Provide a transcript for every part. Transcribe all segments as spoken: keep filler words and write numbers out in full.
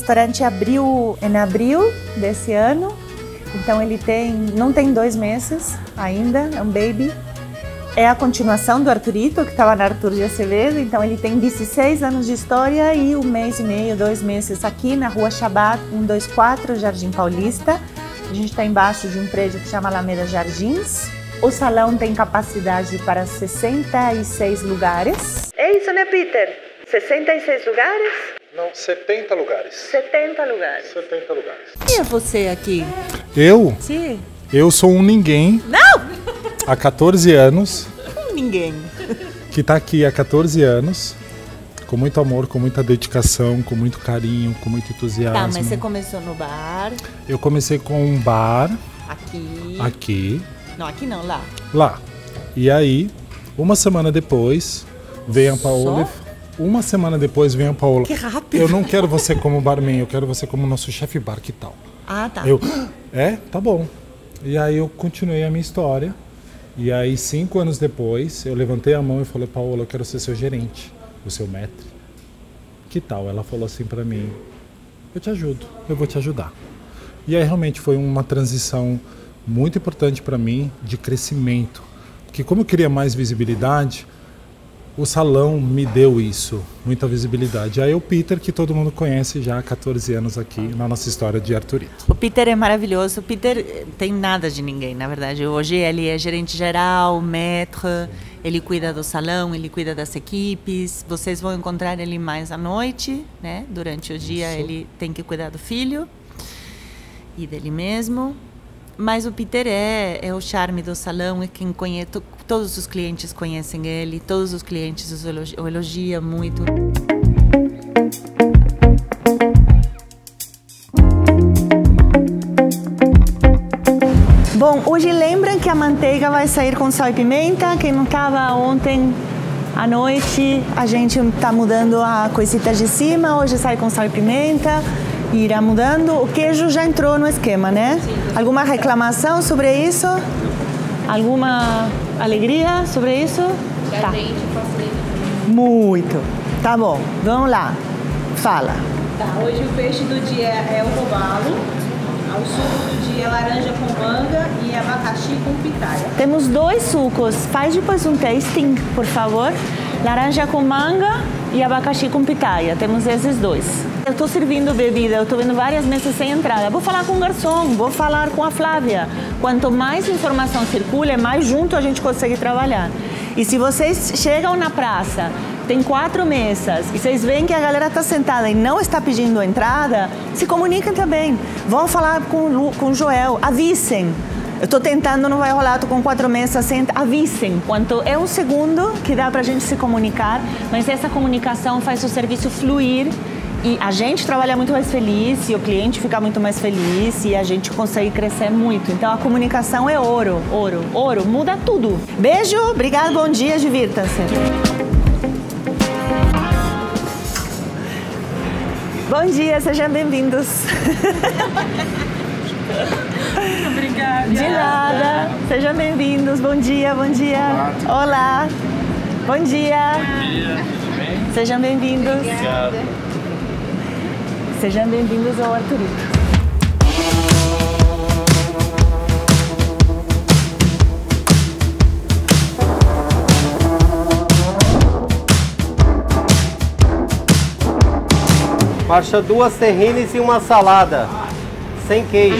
restaurante abriu em abril desse ano, então ele tem, não tem dois meses ainda, é um baby. É a continuação do Arturito, que estava na Arthur de Acevedo, então ele tem dezesseis anos de história e um mês e meio, dois meses aqui na Rua Shabat, cento e vinte e quatro, Jardim Paulista. A gente está embaixo de um prédio que chama Alameda Jardins. O salão tem capacidade para sessenta e seis lugares. É isso, né, Peter? sessenta e seis lugares? Não, setenta lugares. setenta lugares. setenta lugares. E é você aqui? Eu? Sim. Eu sou um ninguém. Não! Há quatorze anos. Ninguém. Que está aqui há quatorze anos. Com muito amor, com muita dedicação, com muito carinho, com muito entusiasmo. Tá, mas você começou no bar. Eu comecei com um bar. Aqui. Aqui. Não, aqui não, lá. Lá. E aí, uma semana depois, veio a Paola. Só? Uma semana depois veio a Paola. Que rápido. Eu não quero você como barman, eu quero você como nosso chefe bar, que tal? Ah, tá. Eu, é, tá bom. E aí eu continuei a minha história. E aí, cinco anos depois, eu levantei a mão e falei, Paola, eu quero ser seu gerente, o seu maître. Que tal? Ela falou assim pra mim, eu te ajudo, eu vou te ajudar. E aí realmente foi uma transição muito importante para mim de crescimento. Porque como eu queria mais visibilidade, o salão me deu isso, muita visibilidade. Aí o Peter, que todo mundo conhece já há quatorze anos aqui na nossa história de Arturito. O Peter é maravilhoso. O Peter tem nada de ninguém, na verdade. Hoje ele é gerente geral, maître, ele cuida do salão, ele cuida das equipes. Vocês vão encontrar ele mais à noite, né? Durante o dia isso. Ele tem que cuidar do filho e dele mesmo. Mas o Peter é, é o charme do salão, é quem conhece, todos os clientes conhecem ele, todos os clientes o elogiam, o elogiam muito. Bom, hoje lembram que a manteiga vai sair com sal e pimenta, quem não estava ontem à noite, a gente está mudando a coisita de cima, hoje sai com sal e pimenta. Irá mudando. O queijo já entrou no esquema, né? Sim. Alguma reclamação sobre isso? Alguma alegria sobre isso? Tá. Muito. Tá bom. Vamos lá. Fala. Tá. Hoje o peixe do dia é o robalo. O suco do dia é laranja com manga e abacaxi com pitaia. Temos dois sucos. Faz depois um tasting, por favor. Laranja com manga e abacaxi com pitaia. Temos esses dois. Eu estou servindo bebida, eu estou vendo várias mesas sem entrada. Vou falar com o garçom, vou falar com a Flávia. Quanto mais informação circula, mais junto a gente consegue trabalhar. E se vocês chegam na praça, tem quatro mesas, e vocês veem que a galera está sentada e não está pedindo entrada, se comuniquem também. Vão falar com, com o Joel, avisem. Eu estou tentando, não vai rolar, estou com quatro mesas, senta, avisem. Quanto é um segundo que dá para a gente se comunicar, mas essa comunicação faz o serviço fluir e a gente trabalha muito mais feliz e o cliente fica muito mais feliz e a gente consegue crescer muito. Então a comunicação é ouro, ouro, ouro, muda tudo. Beijo, obrigado, bom dia, divirtam-se. Bom dia, sejam bem-vindos. Obrigada. De nada. Sejam bem-vindos. Bom dia, bom dia. Olá. Bom dia. Bom dia, tudo bem? Sejam bem-vindos. Obrigado. Sejam bem-vindos ao Arturito. Marcha duas terrines e uma salada, sem queijo.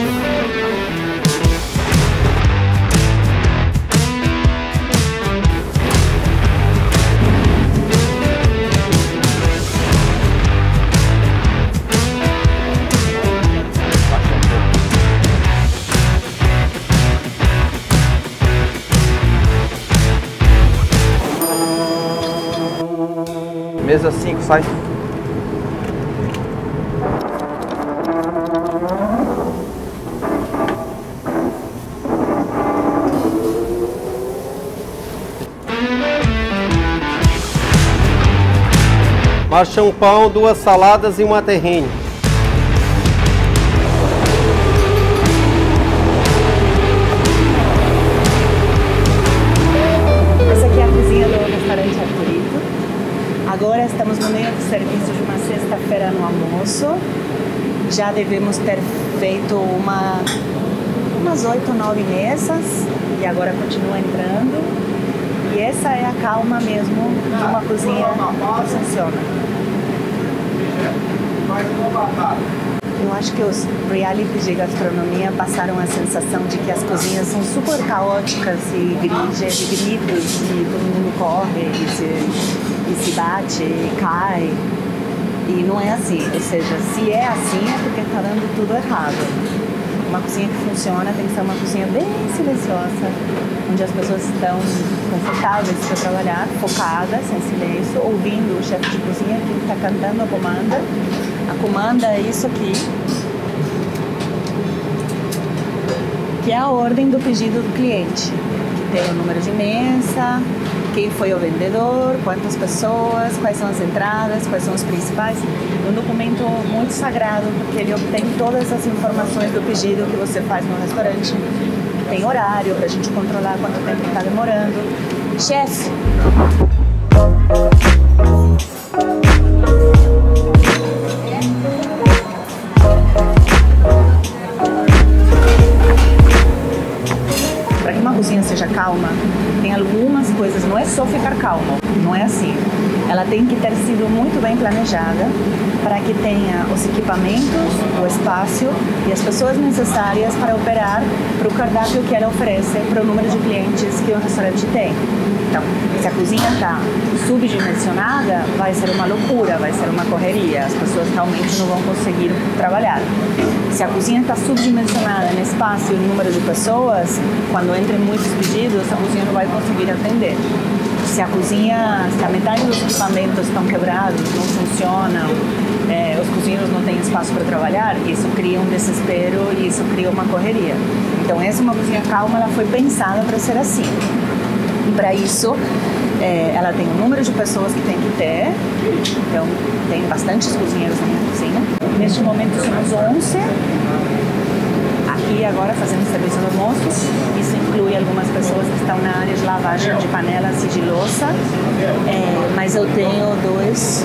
Mesa cinco, sai. Marcha um pão, duas saladas e uma terrine. Essa aqui é a cozinha do restaurante Arturito. Agora estamos no meio do serviço de uma sexta-feira no almoço. já devemos ter feito uma, umas oito, nove mesas e agora continua entrando. E essa é a calma mesmo de uma cozinha que funciona. Eu acho que os realities de gastronomia passaram a sensação de que as cozinhas são super caóticas e cheias de gritos e todo mundo corre e se, e se bate e cai. E não é assim, ou seja, se é assim é porque está dando tudo errado. Uma cozinha que funciona tem que ser uma cozinha bem silenciosa, onde as pessoas estão confortáveis para trabalhar, focadas, em silêncio, ouvindo o chefe de cozinha que está cantando a comanda. A comanda é isso aqui, que é a ordem do pedido do cliente, que tem o número de mesa, quem foi o vendedor, quantas pessoas, quais são as entradas, quais são os principais. Um documento muito sagrado, porque ele obtém todas as informações do pedido que você faz no restaurante. Tem horário para a gente controlar quanto tempo está demorando. Chefe! Para que uma cozinha seja calma, tem algumas coisas, não é só ficar calmo, não é assim. Ela tem que ter sido muito bem planejada para que tenha os equipamentos, o espaço e as pessoas necessárias para operar para o cardápio que ela oferece, para o número de clientes que o restaurante tem. Então, se a cozinha está subdimensionada, vai ser uma loucura, vai ser uma correria, as pessoas realmente não vão conseguir trabalhar. Se a cozinha está subdimensionada no espaço e no número de pessoas, quando entrem muitos pedidos, a cozinha não vai conseguir atender. Se a cozinha, se a metade dos equipamentos estão quebrados, não funcionam, é, os cozinheiros não têm espaço para trabalhar, isso cria um desespero e isso cria uma correria. Então, essa é uma cozinha calma, ela foi pensada para ser assim. E para isso, é, ela tem o número de pessoas que tem que ter, então tem bastantes cozinheiros na minha cozinha. Neste momento somos onze. Aqui agora fazendo serviço de almoço, isso inclui algumas pessoas que estão na área de lavagem de panelas e de louça, é, mas eu tenho dois,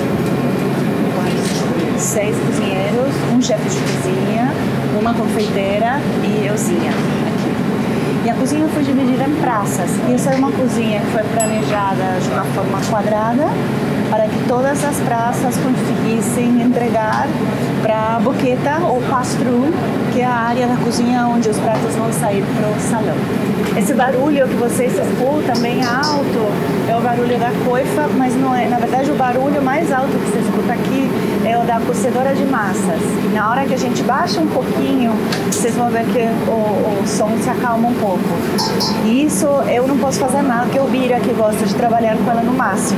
seis cozinheiros, um chefe de cozinha, uma confeiteira e euzinha. E a cozinha foi dividida em praças. Isso é uma cozinha que foi planejada de uma forma quadrada para que todas as praças conseguissem entregar para a boqueta ou pass-through, que é a área da cozinha onde os pratos vão sair para o salão. Esse barulho que vocês escutam bem alto é o barulho da coifa, mas não é. Na verdade, o barulho mais alto que você escuta aqui é o da cocedora de massas. E na hora que a gente baixa um pouquinho, vocês vão ver que o, o som se acalma um pouco. E isso eu não posso fazer nada, porque o Bira que gosta de trabalhar com ela no máximo.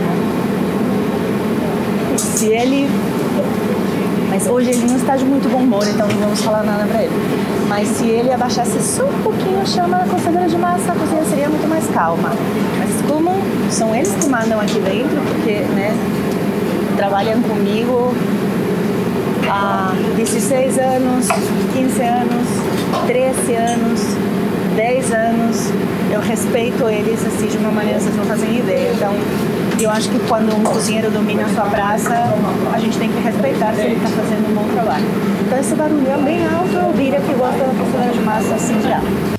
Se ele... Mas hoje ele não está de muito bom humor, então não vamos falar nada pra ele. Mas se ele abaixasse só um pouquinho a chama da cocedora de massa, a cozinha seria muito mais calma. Mas como são eles que mandam aqui dentro, porque, né, trabalham comigo há dezesseis anos, quinze anos, treze anos, dez anos, eu respeito eles assim de uma maneira que vocês não fazem ideia. Então, eu acho que quando um cozinheiro domina a sua praça, a gente tem que respeitar se ele está fazendo um bom trabalho. Então esse barulho é bem alto, eu vira que gosta da costura de massa assim de alto.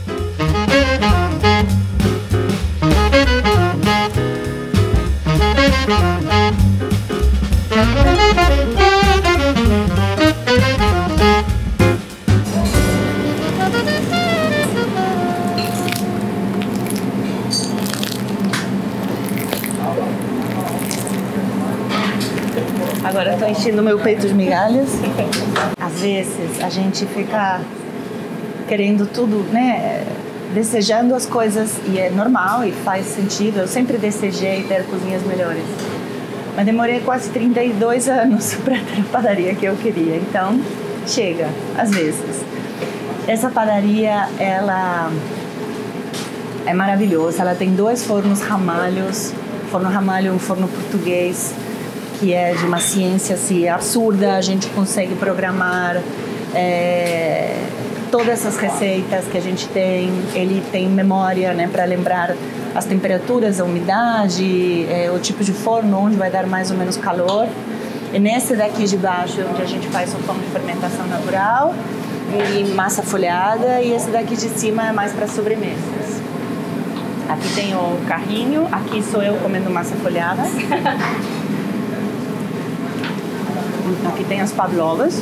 Agora estou enchendo meu peito de migalhas. Às vezes a gente fica querendo tudo, né? Desejando as coisas, e é normal e faz sentido. Eu sempre desejei ter cozinhas melhores. Mas demorei quase trinta e dois anos para ter a padaria que eu queria. Então, chega, às vezes. Essa padaria, ela é maravilhosa. Ela tem dois fornos ramalhos. Forno ramalho é um forno português, que é de uma ciência assim, absurda. A gente consegue programar é, todas essas receitas que a gente tem. Ele tem memória, né, para lembrar as temperaturas, a umidade, é, o tipo de forno, onde vai dar mais ou menos calor. E nesse daqui de baixo é onde a gente faz o pão de fermentação natural e massa folhada, e esse daqui de cima é mais para sobremesas. Aqui tem o carrinho, aqui sou eu comendo massa folhada. Aqui tem as pavlovas.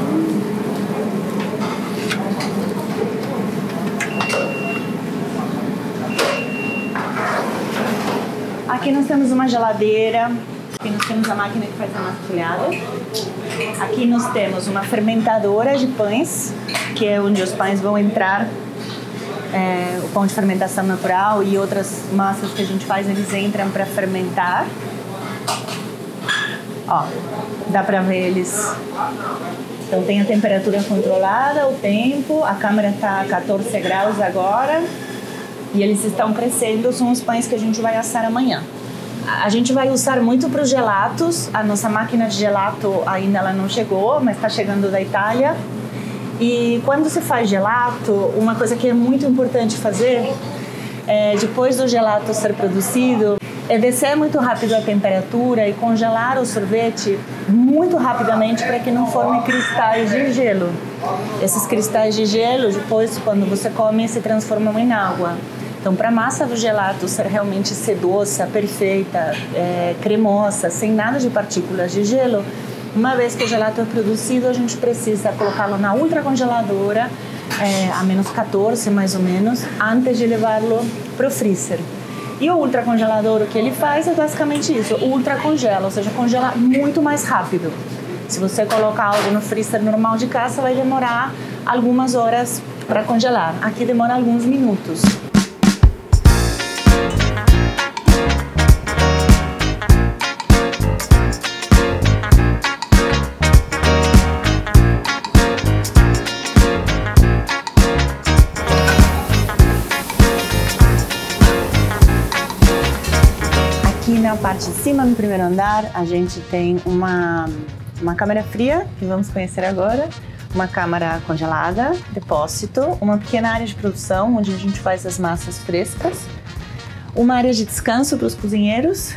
Aqui nós temos uma geladeira. Aqui nós temos a máquina que faz a massa folhada. Aqui nós temos uma fermentadora de pães, que é onde os pães vão entrar. É, o pão de fermentação natural e outras massas que a gente faz, eles entram para fermentar. Ó, dá para ver eles. Então tem a temperatura controlada, o tempo, a câmera está a quatorze graus agora e eles estão crescendo. São os pães que a gente vai assar amanhã. A gente vai usar muito para os gelatos. A nossa máquina de gelato ainda ela não chegou, mas está chegando da Itália. E quando se faz gelato, uma coisa que é muito importante fazer, é, depois do gelato ser produzido, é descer muito rápido a temperatura e congelar o sorvete muito rapidamente para que não forme cristais de gelo. Esses cristais de gelo, depois, quando você come, se transformam em água. Então, para a massa do gelato ser realmente sedosa, perfeita, é, cremosa, sem nada de partículas de gelo, uma vez que o gelato é produzido, a gente precisa colocá-lo na ultracongeladora, é, a menos quatorze mais ou menos, antes de levá-lo para o freezer. E o ultracongelador, o que ele faz é basicamente isso, ultracongela, ou seja, congela muito mais rápido. Se você colocar algo no freezer normal de casa, vai demorar algumas horas para congelar. Aqui demora alguns minutos. Aqui na parte de cima, no primeiro andar, a gente tem uma, uma câmara fria, que vamos conhecer agora, uma câmara congelada, depósito, uma pequena área de produção, onde a gente faz as massas frescas, uma área de descanso para os cozinheiros,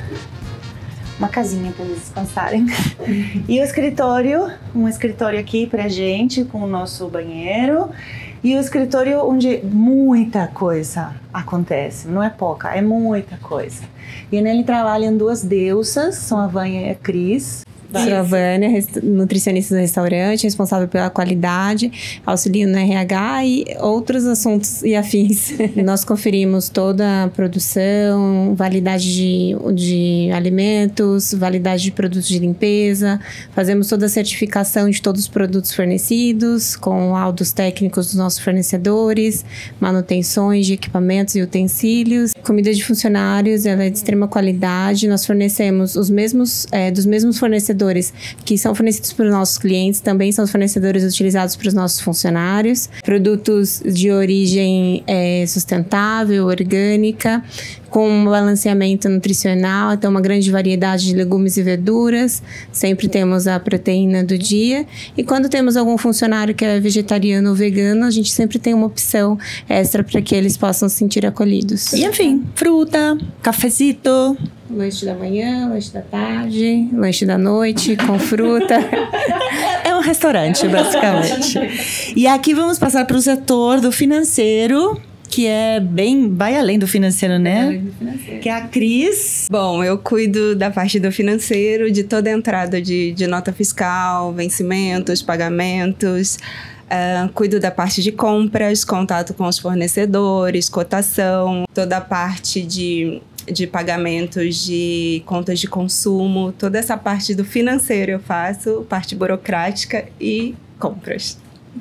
uma casinha para eles descansarem, e o escritório, um escritório aqui para a gente, com o nosso banheiro, e o escritório onde muita coisa acontece, não é pouca, é muita coisa. E nele trabalham duas deusas, são a Vânia e a Cris. Sou a Vânia, nutricionista do restaurante, responsável pela qualidade, auxilio no R H e outros assuntos e afins. Nós conferimos toda a produção, validade de, de alimentos, validade de produtos de limpeza, fazemos toda a certificação de todos os produtos fornecidos, com laudos técnicos dos nossos fornecedores, manutenções de equipamentos e utensílios. Comida de funcionários, ela é de extrema qualidade, nós fornecemos os mesmos, é, dos mesmos fornecedores que são fornecidos para os nossos clientes, também são os fornecedores utilizados para os nossos funcionários. Produtos de origem é, sustentável, orgânica, com um balanceamento nutricional, então uma grande variedade de legumes e verduras. Sempre temos a proteína do dia. E quando temos algum funcionário que é vegetariano ou vegano, a gente sempre tem uma opção extra para que eles possam se sentir acolhidos. E enfim, fruta, cafezito. Lanche da manhã, lanche da tarde, lanche da noite, com fruta. É um restaurante, basicamente. E aqui vamos passar para o setor do financeiro, que é bem, vai além do financeiro, né? Além do financeiro. Que é a Cris. Bom, eu cuido da parte do financeiro, de toda a entrada de, de nota fiscal, vencimentos, pagamentos. Uh, cuido da parte de compras, contato com os fornecedores, cotação, toda a parte de, de pagamentos de contas de consumo, toda essa parte do financeiro eu faço, parte burocrática e compras.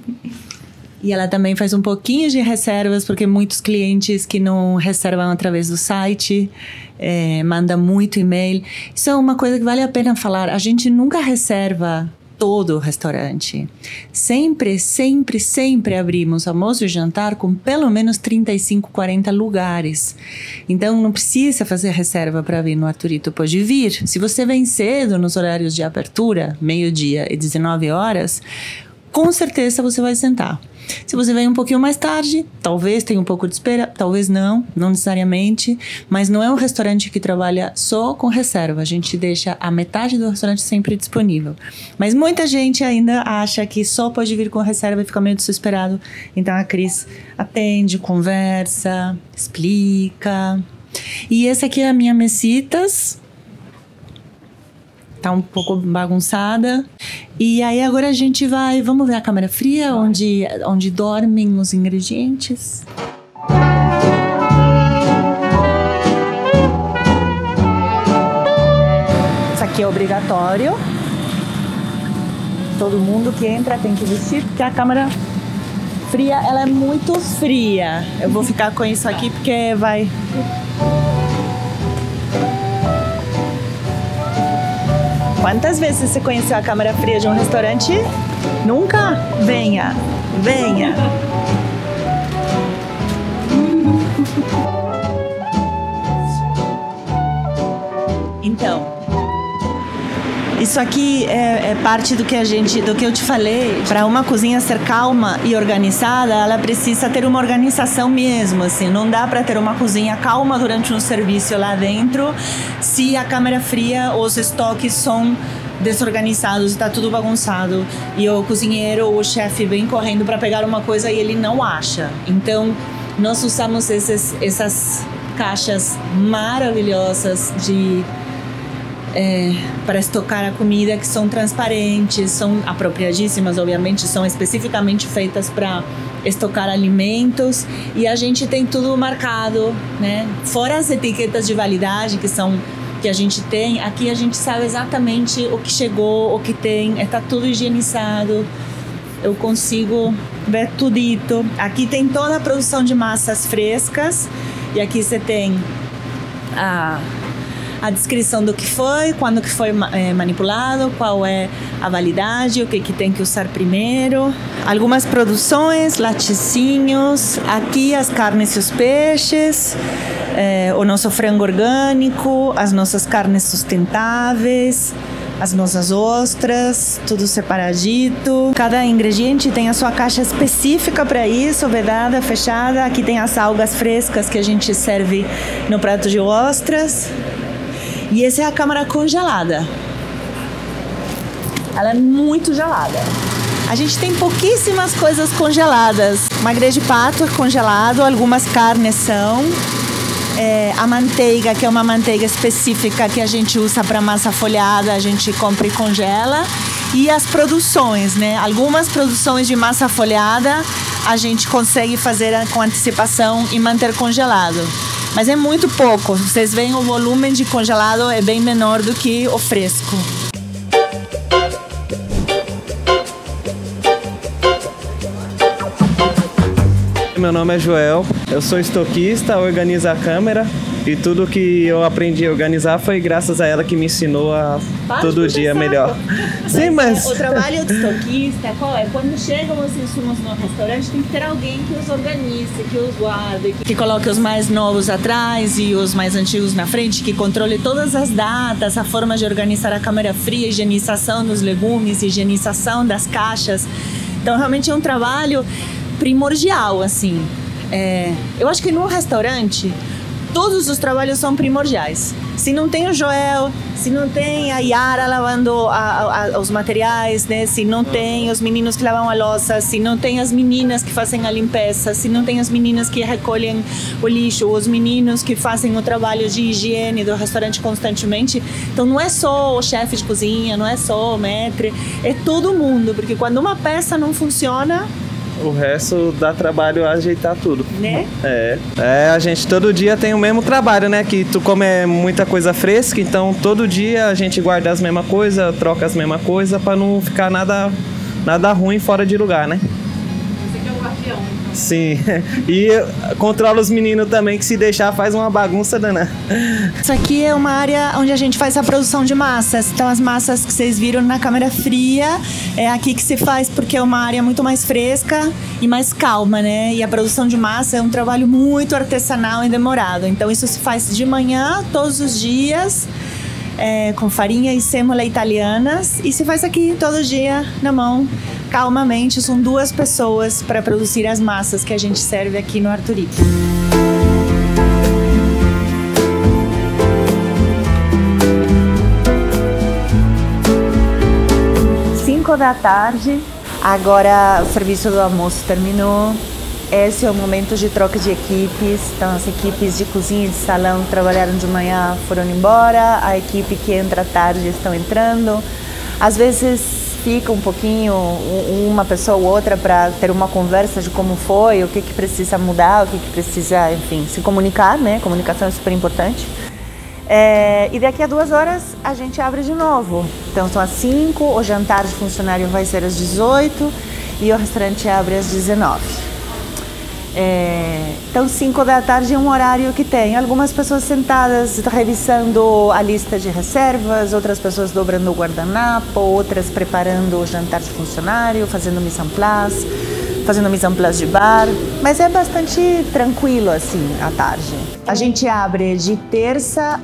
E ela também faz um pouquinho de reservas, porque muitos clientes que não reservam através do site, é, mandam muito e-mail. Isso é uma coisa que vale a pena falar. A gente nunca reserva todo o restaurante. Sempre, sempre, sempre abrimos almoço e jantar com pelo menos trinta e cinco, quarenta lugares. Então, não precisa fazer reserva para vir no Arturito. Pode vir. Se você vem cedo nos horários de abertura, meio-dia e dezenove horas, com certeza você vai sentar. Se você vem um pouquinho mais tarde, talvez tenha um pouco de espera, talvez não, não necessariamente, mas não é um restaurante que trabalha só com reserva, a gente deixa a metade do restaurante sempre disponível. Mas muita gente ainda acha que só pode vir com reserva e fica meio desesperado, então a Cris atende, conversa, explica. E essa aqui é a minha mesitas. Tá um pouco bagunçada. E aí agora a gente vai... Vamos ver a câmara fria, onde, onde dormem os ingredientes. Isso aqui é obrigatório. Todo mundo que entra tem que vestir, porque a câmara fria, ela é muito fria. Eu vou ficar com isso aqui porque vai... Quantas vezes você conheceu a câmara fria de um restaurante? Nunca? Venha, venha. Então, isso aqui é, é parte do que a gente, do que eu te falei. Para uma cozinha ser calma e organizada, ela precisa ter uma organização mesmo, assim. Não dá para ter uma cozinha calma durante um serviço lá dentro se a câmara fria, os estoques são desorganizados, está tudo bagunçado e o cozinheiro ou o chefe vem correndo para pegar uma coisa e ele não acha. Então, nós usamos esses, essas caixas maravilhosas de É, para estocar a comida, que são transparentes, são apropriadíssimas, obviamente, são especificamente feitas para estocar alimentos, e a gente tem tudo marcado, né? Fora as etiquetas de validade que são que a gente tem, aqui a gente sabe exatamente o que chegou, o que tem, está tudo higienizado. Eu consigo ver tudito. Aqui tem toda a produção de massas frescas, e aqui você tem a a descrição do que foi, quando que foi é, manipulado, qual é a validade, o que, que tem que usar primeiro. Algumas produções, laticínios, aqui as carnes e os peixes, é, o nosso frango orgânico, as nossas carnes sustentáveis, as nossas ostras, tudo separadito. Cada ingrediente tem a sua caixa específica para isso, vedada, fechada. Aqui tem as algas frescas que a gente serve no prato de ostras. E essa é a câmara congelada. Ela é muito gelada. A gente tem pouquíssimas coisas congeladas. Magre de pato é congelado, algumas carnes são. É, a manteiga, que é uma manteiga específica que a gente usa para massa folhada, a gente compra e congela. E as produções, né? Algumas produções de massa folhada a gente consegue fazer com antecipação e manter congelado. Mas é muito pouco. Vocês veem, o volume de congelado é bem menor do que o fresco. Meu nome é Joel, eu sou estoquista, organizo a câmera e tudo que eu aprendi a organizar foi graças a ela que me ensinou a Para todo dia melhor. Sim, mas... O trabalho do estoquista, qual é? Quando chegam os insumos no restaurante, tem que ter alguém que os organize, que os guarde, que coloque os mais novos atrás e os mais antigos na frente, que controle todas as datas, a forma de organizar a câmara fria, higienização dos legumes, higienização das caixas. Então, realmente é um trabalho primordial, assim. É, eu acho que no restaurante todos os trabalhos são primordiais. Se não tem o Joel, se não tem a Yara lavando a, a, os materiais, né? Se não tem os meninos que lavam a louça, se não tem as meninas que fazem a limpeza, se não tem as meninas que recolhem o lixo, os meninos que fazem o trabalho de higiene do restaurante constantemente. Então não é só o chefe de cozinha, não é só o maître, é todo mundo, porque quando uma peça não funciona, o resto dá trabalho a ajeitar tudo. Né? É. É, a gente todo dia tem o mesmo trabalho, né? Que tu come muita coisa fresca, então todo dia a gente guarda as mesmas coisas, troca as mesmas coisas para não ficar nada, nada ruim fora de lugar, né? Você que é o guardião. Sim. E controla os meninos também, que se deixar faz uma bagunça danada. Isso aqui é uma área onde a gente faz a produção de massas. Então as massas que vocês viram na câmara fria é aqui que se faz, porque é uma área muito mais fresca e mais calma, né? E a produção de massa é um trabalho muito artesanal e demorado. Então isso se faz de manhã, todos os dias. é, com farinha e sêmola italianas e se faz aqui todo dia na mão, calmamente. São duas pessoas para produzir as massas que a gente serve aqui no Arturito. cinco da tarde, agora o serviço do almoço terminou. Esse é o momento de troca de equipes. Então as equipes de cozinha e de salão que trabalharam de manhã foram embora, a equipe que entra à tarde estão entrando. Às vezes fica um pouquinho, uma pessoa ou outra, para ter uma conversa de como foi, o que, que precisa mudar, o que, que precisa, enfim, se comunicar, né? Comunicação é super importante. É, e daqui a duas horas a gente abre de novo. Então são às cinco, o jantar de funcionário vai ser às dezoito e o restaurante abre às dezenove. É, então cinco da tarde é um horário que tem algumas pessoas sentadas revisando a lista de reservas, outras pessoas dobrando o guardanapo, outras preparando o jantar de funcionário, fazendo mise en place, fazendo mise en place de bar, mas é bastante tranquilo assim à tarde. A gente abre de terça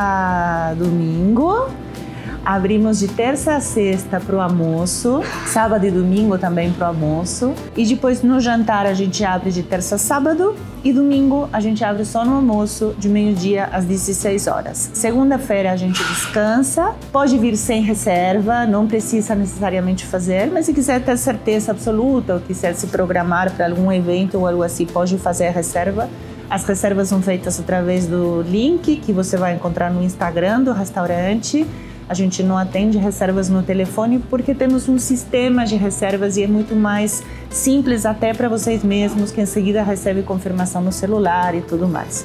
a domingo, abrimos de terça a sexta para o almoço, sábado e domingo também para o almoço, e depois no jantar a gente abre de terça a sábado e domingo a gente abre só no almoço de meio-dia às dezesseis horas. Segunda-feira a gente descansa, pode vir sem reserva, não precisa necessariamente fazer, mas se quiser ter certeza absoluta ou quiser se programar para algum evento ou algo assim, pode fazer a reserva. As reservas são feitas através do link que você vai encontrar no Instagram do restaurante. A gente não atende reservas no telefone porque temos um sistema de reservas e é muito mais simples até para vocês mesmos, que em seguida recebe confirmação no celular e tudo mais.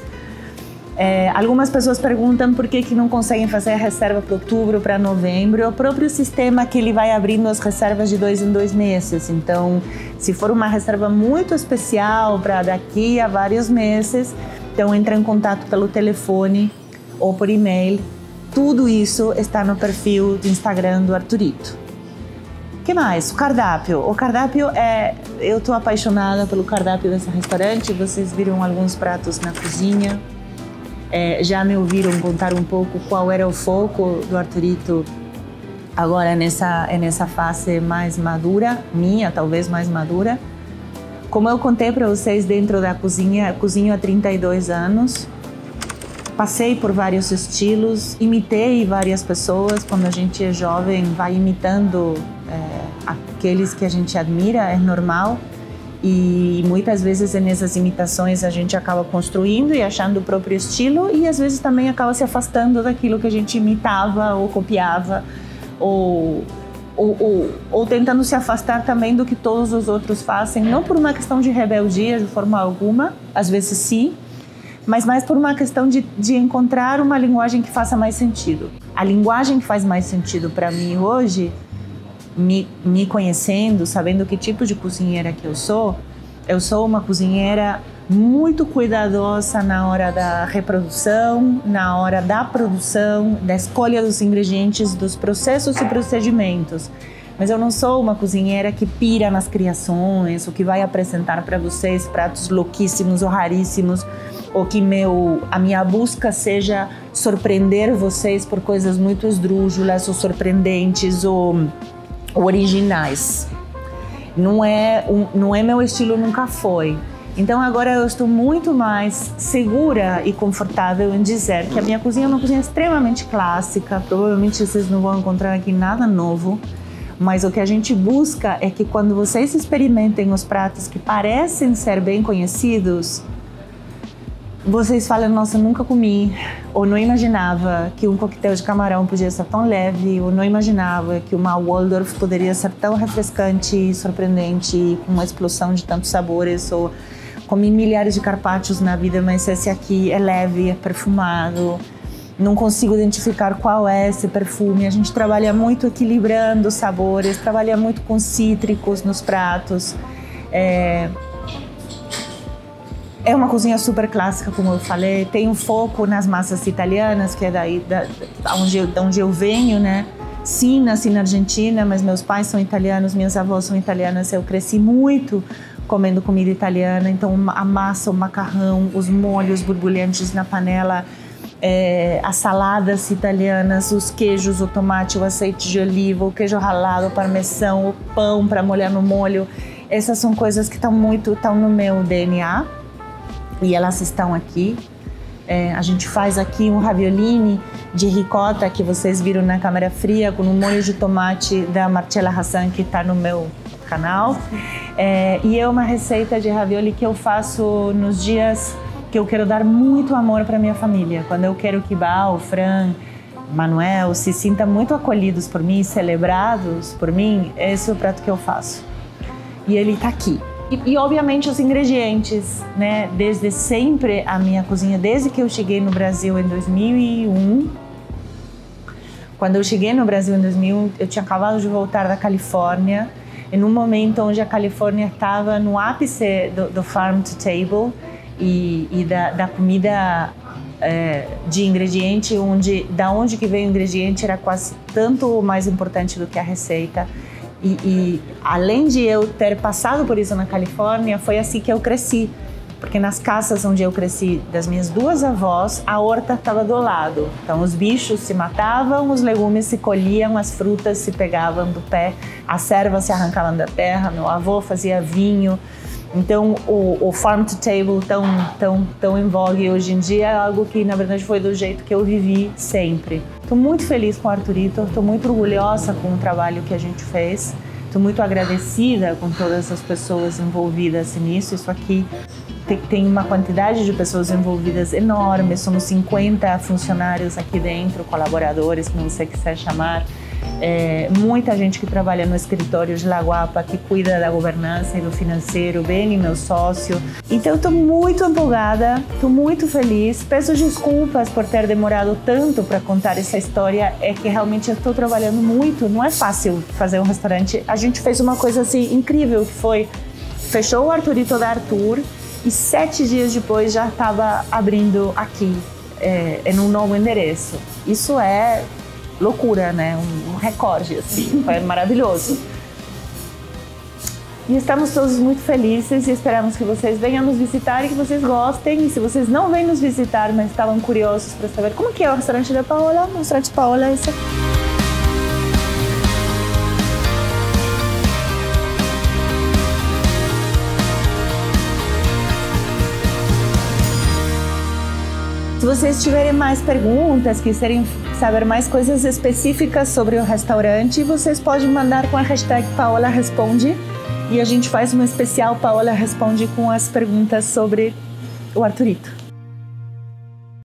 É, algumas pessoas perguntam por que, que não conseguem fazer a reserva para outubro, para novembro. É o próprio sistema que ele vai abrindo as reservas de dois em dois meses. Então, se for uma reserva muito especial para daqui a vários meses, então entra em contato pelo telefone ou por e-mail. Tudo isso está no perfil do Instagram do Arturito. O que mais? O cardápio. O cardápio é... Eu estou apaixonada pelo cardápio desse restaurante. Vocês viram alguns pratos na cozinha. É, já me ouviram contar um pouco qual era o foco do Arturito agora nessa, nessa fase mais madura, minha talvez mais madura. Como eu contei para vocês, dentro da cozinha, cozinho há trinta e dois anos. Passei por vários estilos, imitei várias pessoas. Quando a gente é jovem, vai imitando é, aqueles que a gente admira, é normal. E muitas vezes nessas imitações a gente acaba construindo e achando o próprio estilo e às vezes também acaba se afastando daquilo que a gente imitava ou copiava ou, ou, ou, ou tentando se afastar também do que todos os outros fazem, não por uma questão de rebeldia de forma alguma, às vezes sim, mas mais por uma questão de, de encontrar uma linguagem que faça mais sentido. A linguagem que faz mais sentido para mim hoje, Me, me conhecendo, sabendo que tipo de cozinheira que eu sou, eu sou uma cozinheira muito cuidadosa na hora da reprodução, na hora da produção, da escolha dos ingredientes, dos processos e procedimentos. Mas eu não sou uma cozinheira que pira nas criações, ou que vai apresentar para vocês pratos louquíssimos ou raríssimos, ou que meu, a minha busca seja surpreender vocês por coisas muito esdrúxulas ou surpreendentes ou originais. Não é, um, não é meu estilo, nunca foi. Então agora eu estou muito mais segura e confortável em dizer que a minha cozinha é uma cozinha extremamente clássica. Provavelmente vocês não vão encontrar aqui nada novo, mas o que a gente busca é que quando vocês experimentem os pratos que parecem ser bem conhecidos, vocês falam, nossa, nunca comi, ou não imaginava que um coquetel de camarão podia ser tão leve, ou não imaginava que uma Waldorf poderia ser tão refrescante, surpreendente, com uma explosão de tantos sabores, ou comi milhares de carpaccios na vida, mas esse aqui é leve, é perfumado, não consigo identificar qual é esse perfume. A gente trabalha muito equilibrando os sabores, trabalha muito com cítricos nos pratos. É... É uma cozinha super clássica, como eu falei. Tem um foco nas massas italianas, que é daí da, da, onde, eu, da onde eu venho, né? Sim, nasci na Argentina, mas meus pais são italianos, minhas avós são italianas. Eu cresci muito comendo comida italiana. Então, a massa, o macarrão, os molhos borbulhantes na panela, é, as saladas italianas, os queijos, o tomate, o azeite de oliva, o queijo ralado, o parmesão, o pão para molhar no molho. Essas são coisas que estão muito, estão no meu D N A e elas estão aqui. É, a gente faz aqui um raviolini de ricota que vocês viram na câmera fria com um molho de tomate da Marcella Hassan que está no meu canal. É, e é uma receita de ravioli que eu faço nos dias que eu quero dar muito amor para minha família. Quando eu quero que Bal, Fran, Manuel se sintam muito acolhidos por mim, celebrados por mim, esse é o prato que eu faço. E ele está aqui. E, e obviamente os ingredientes, né? Desde sempre a minha cozinha, desde que eu cheguei no Brasil em dois mil e um. Quando eu cheguei no Brasil em dois mil e um, eu tinha acabado de voltar da Califórnia, em um momento onde a Califórnia estava no ápice do, do farm to table e, e da, da comida é, de ingrediente, onde da onde que veio o ingrediente era quase tanto mais importante do que a receita. E, e além de eu ter passado por isso na Califórnia, foi assim que eu cresci. Porque nas casas onde eu cresci, das minhas duas avós, a horta estava do lado. Então os bichos se matavam, os legumes se colhiam, as frutas se pegavam do pé, as ervas se arrancavam da terra, meu avô fazia vinho. Então o, o farm to table tão, tão, tão em vogue hoje em dia é algo que na verdade foi do jeito que eu vivi sempre. Estou muito feliz com o Arturito, estou muito orgulhosa com o trabalho que a gente fez. Estou muito agradecida com todas as pessoas envolvidas nisso. Isso aqui tem uma quantidade de pessoas envolvidas enorme. Somos cinquenta funcionários aqui dentro, colaboradores, como você quiser chamar. É, muita gente que trabalha no escritório de Laguapa, que cuida da governança e do financeiro, Beni, meu sócio. Então, estou muito empolgada, estou muito feliz. Peço desculpas por ter demorado tanto para contar essa história. É que realmente eu estou trabalhando muito. Não é fácil fazer um restaurante. A gente fez uma coisa assim incrível, que foi fechou o Arturito da Arthur e sete dias depois já estava abrindo aqui, é, em um novo endereço. Isso é loucura, né? Um, um recorde, assim. Foi maravilhoso. E estamos todos muito felizes e esperamos que vocês venham nos visitar e que vocês gostem. E se vocês não vêm nos visitar, mas estavam curiosos para saber como que é o restaurante da Paola, o restaurante Paola é esse aqui. Se vocês tiverem mais perguntas, quiserem saber mais coisas específicas sobre o restaurante, vocês podem mandar com a hashtag Paola Responde e a gente faz um especial Paola Responde com as perguntas sobre o Arturito.